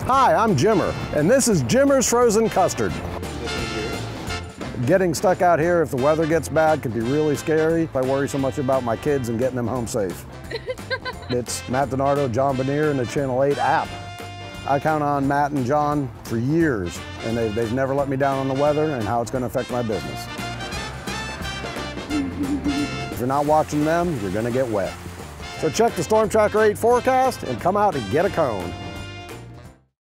Hi, I'm Jimmer, and this is Jimmer's Frozen Custard. Getting stuck out here if the weather gets bad can be really scary. I worry so much about my kids and getting them home safe. It's Matt DiNardo, John Benier, and the Channel 8 app. I count on Matt and John for years, and they've never let me down on the weather and how it's going to affect my business. If you're not watching them, you're going to get wet. So check the Stormtracker 8 forecast and come out and get a cone.